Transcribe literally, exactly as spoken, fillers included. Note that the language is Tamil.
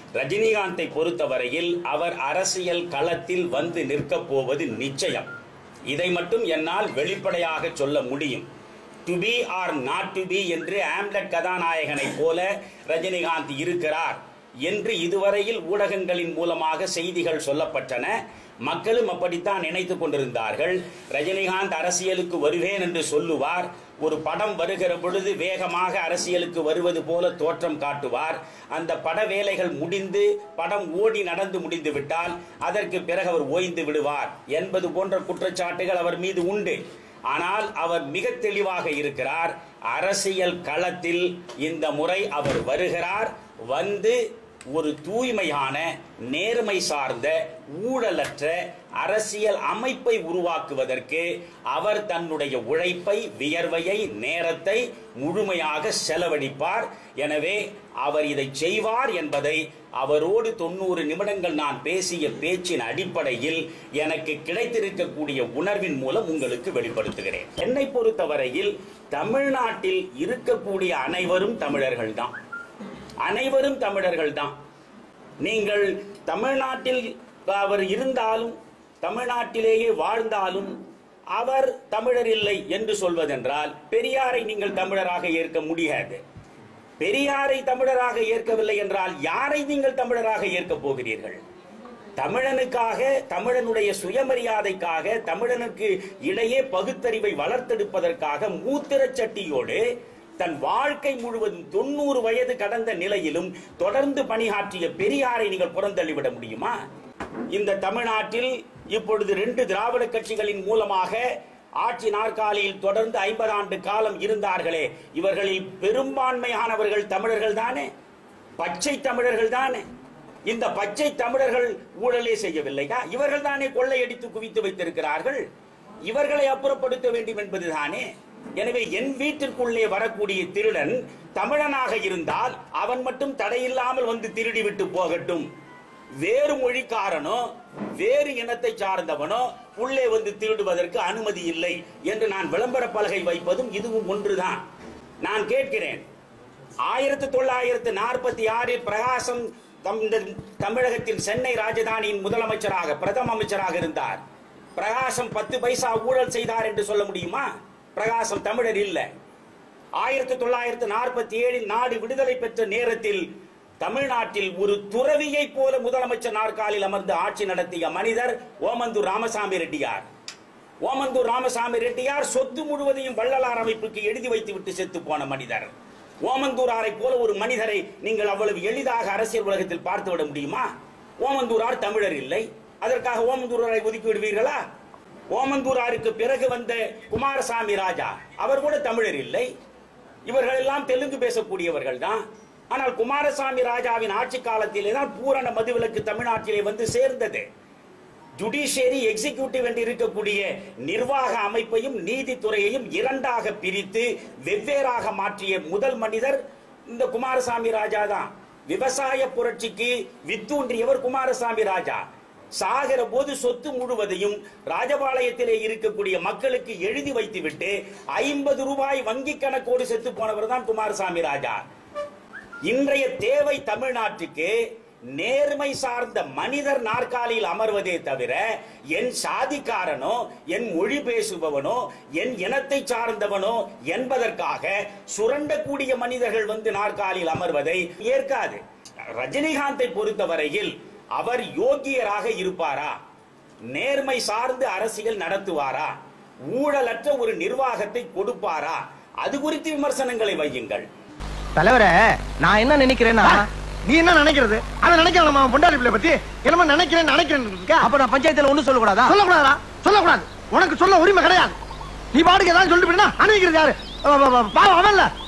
ரஜினிகாந்தை பொறுத்தவரையில் அவர் அரசியல் களத்தில் வந்து நிற்கப் போவது நிச்சயம். இதை மட்டும் என்னால் வெளிப்படையாக சொல்ல முடியும். To be or not to be என்று ஆம்லெட் கதாநாயகனை போல ரஜினிகாந்த் இருக்கிறார் என்று இதுவரையில் ஊடகங்களின் மூலமாக செய்திகள் சொல்லப்பட்டன. மக்களும் அப்படித்தான் நினைத்து கொண்டிருந்தார்கள். ரஜினிகாந்த் அரசியலுக்கு வருவேன் என்று சொல்லுவார். ஒரு படம் வருகிற பொழுது வேகமாக அரசியலுக்கு வருவது போல தோற்றம் காட்டுவார். அந்த பட வேலைகள் முடிந்து படம் ஓடி நடந்து முடிந்து விட்டால் அதற்கு பிறகு அவர் ஓய்ந்து விடுவார் என்பது போன்ற குற்றச்சாட்டுகள் அவர் மீது உண்டு. ஆனால் அவர் மிக தெளிவாக இருக்கிறார். அரசியல் களத்தில் இந்த முறை அவர் வருகிறார். வந்து ஒரு தூய்மையான, நேர்மை சார்ந்த, ஊழலற்ற அரசியல் அமைப்பை உருவாக்குவதற்கு அவர் தன்னுடைய உழைப்பை, வியர்வையை, நேரத்தை முழுமையாக செலவழிப்பார். எனவே அவர் இதை செய்வார் என்பதை அவரோடு தொண்ணூறு நிமிடங்கள் நான் பேசிய பேச்சின் அடிப்படையில் எனக்கு கிடைத்திருக்கக்கூடிய உணர்வின் மூலம் உங்களுக்கு வெளிப்படுத்துகிறேன். என்னை பொறுத்தவரையில் தமிழ்நாட்டில் இருக்கக்கூடிய அனைவரும் தமிழர்கள் தான். அனைவரும் தமிழர்கள் தான். நீங்கள் தமிழ்நாட்டில் அவர் இருந்தாலும் தமிழ்நாட்டிலேயே வாழ்ந்தாலும் அவர் தமிழர் இல்லை என்று சொல்வதென்றால் பெரியாரை நீங்கள் தமிழராக ஏற்க முடியாது. பெரியாரை தமிழராக ஏற்கவில்லை என்றால் யாரை நீங்கள் தமிழராக ஏற்க போகிறீர்கள்? தமிழனுக்காக, தமிழனுடைய சுயமரியாதைக்காக, தமிழனுக்கு இடையே பகுத்தறிவை வளர்த்தெடுப்பதற்காக மூத்திரச் சட்டியோடு தன் வாழ்க்கை முழுவதும் தொண்ணூறு வயது கடந்த நிலையிலும் தொடர்ந்து பணியாற்றிய பெரியாரை நீங்கள் புறந்தள்ளிவிட முடியுமா? இந்த தமிழ்நாட்டில் இப்பொழுது ரெண்டு திராவிட கட்சிகளின் மூலமாக ஆட்சி நாற்காலியில் தொடர்ந்து ஐம்பது ஆண்டு காலம் இருந்தார்களே, இவர்களில் பெரும்பான்மையானவர்கள் தமிழர்கள் தானே, பச்சை தமிழர்கள் தானே. இந்த பச்சை தமிழர்கள் ஊழலே செய்யவில்லையா? இவர்கள் தானே கொள்ளையடித்து குவித்து வைத்திருக்கிறார்கள். இவர்களை அப்புறப்படுத்த வேண்டும் என்பதுதானே. எனவே என் வீட்டிற்குள்ளே வரக்கூடிய திருடன் தமிழனாக இருந்தால் அவன் மட்டும் தடையில்லாமல் வந்து திருடி விட்டு போகட்டும். வேறு மொழிக்காரனோ வேறு இனத்தை சார்ந்தவனோ உள்ளே வந்து திருடுவதற்கு அனுமதி இல்லை என்று நான் விளம்பர பலகை வைப்பதும் இதுவும் ஒன்றுதான். நான் கேட்கிறேன், ஆயிரத்தி தொள்ளாயிரத்தி நாற்பத்தி ஆறில் பிரகாசம் தமிழகத்தின் சென்னை ராஜதானியின் முதலமைச்சராக, பிரதம அமைச்சராக இருந்தார். பிரகாசம் பத்து பைசா ஊழல் செய்தார் என்று சொல்ல முடியுமா? பிரகாசம் தமிழர் இல்லை. ஆயிரத்தி தொள்ளாயிரத்தி நாற்பத்தி ஏழில் நாடு விடுதலை பெற்ற நேரத்தில் தமிழ்நாட்டில் ஒரு துறவியை போல முதலமைச்சர் நாற்காலில் அமர்ந்து ஆட்சி நடத்திய மனிதர் ஓமந்தூர் ராமசாமி ரெட்டியார். ஓமந்தூர் ராமசாமி ரெட்டியார் சொத்து முழுவதையும் வள்ளலார் அமைப்புக்கு எழுதி வைத்து விட்டு செத்து போன மனிதர். ஓமந்தூராரை போல ஒரு மனிதரை நீங்கள் அவ்வளவு எளிதாக அரசியல் உலகத்தில் பார்த்து விட முடியுமா? ஓமந்தூரார் தமிழர் இல்லை, அதற்காக ஓமந்தூராரை ஒதுக்கி விடுவீர்களா? ஓமந்தூராருக்கு பிறகு வந்த குமாரசாமி ராஜா, அவர் கூட தமிழர் இல்லை. இவர்கள் எல்லாம் தெலுங்கு பேசக்கூடியவர்கள் தான். ஆனால் குமாரசாமி ராஜாவின் ஆட்சி காலத்திலே தான் பூரண மதுவிலக்கு தமிழ்நாட்டிலே வந்து சேர்ந்தது. ஜுடிஷியரி, எக்ஸிகியூட்டிவ் என்று இருக்கக்கூடிய நிர்வாக அமைப்பையும் நீதித்துறையையும் இரண்டாக பிரித்து வெவ்வேறாக மாற்றிய முதல் மனிதர் இந்த குமாரசாமி ராஜா தான். விவசாய புரட்சிக்கு வித்தூன்றியவர் குமாரசாமி ராஜா. சாகிற போது சொத்து முழுவதையும் ராஜபாளையத்திலே இருக்கக்கூடிய மக்களுக்கு எழுதி வைத்துவிட்டு ஐம்பது ரூபாய் வங்கி கணக்கோடு செத்து போனவர் தான் குமாரசாமி ராஜா. இன்றைய தேவை தமிழ்நாட்டுக்கு நேர்மை சார்ந்த மனிதர் நாற்காலியில் அமர்வதே தவிர என் சாதிக்காரனோ, என் மொழி பேசுபவனோ, என் இனத்தை சார்ந்தவனோ என்பதற்காக சுரண்டக்கூடிய மனிதர்கள் வந்து நாற்காலியில் அமர்வதை ஏற்காது. ரஜினிகாந்தை பொறுத்தவரையில் அவர் யோகியராக இருப்பாரா? நேர்மை சார்ந்து அரசியல் நடத்துவாரா? ஊழலற்ற ஒரு நிர்வாகத்தை கொடுப்பாரா? அது குறித்து விமர்சனங்களை வையுங்கள். தலைவரே, நான் என்ன நினைக்கிறேன்னா, நீ என்ன நினைக்கிறது? அதை நினைக்கிறேன். நம்ம பொண்டாடி பிள்ளை பத்தி என்னமா நினைக்கிறேன் நினைக்கிறேன். அப்ப நான் பஞ்சாயத்துல ஒண்ணும் சொல்லக்கூடாதா? சொல்லக்கூடாதா? சொல்லக்கூடாது. உனக்கு சொல்ல உரிமை கிடையாது. நீ பாட்டுக்கு ஏதாவது சொல்லிட்டு போயிட்டா அனுபவிக்கிறது யாரு? பாவம் அவன்ல.